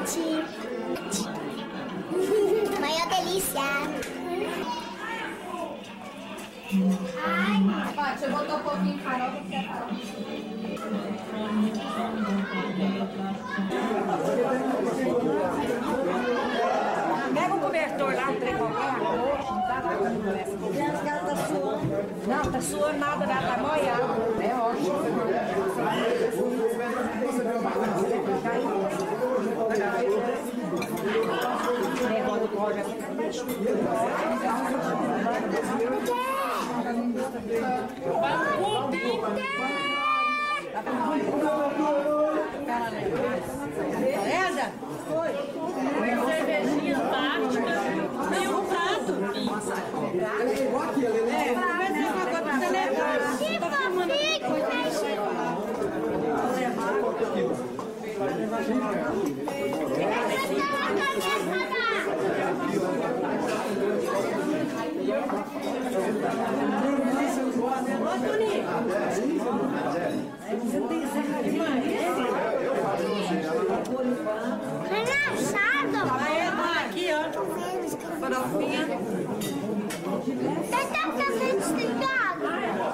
Chocolate. Maior delícia. Ó, deixa eu botar um pouquinho de farofa pra Pega o cobertor lá, um trem qualquer, não, tá suando nada, tá molhado. É ótimo. Cervejinha básica e um prato. Relaxado. Aqui, ó. Farofinha. Tá totalmente esticado.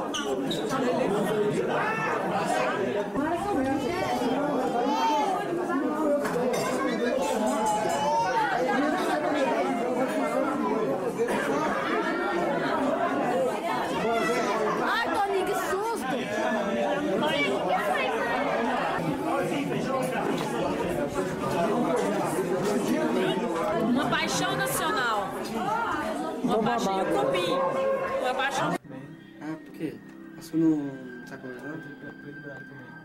Ai, Toninho, que susto! Uma paixão nacional. Uma paixão de cupim. Uma paixão. Ah, por quê? Passou no saco, né?